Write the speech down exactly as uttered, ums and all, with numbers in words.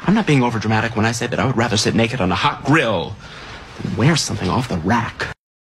I'm not being overdramatic when I say that I would rather sit naked on a hot grill than wear something off the rack.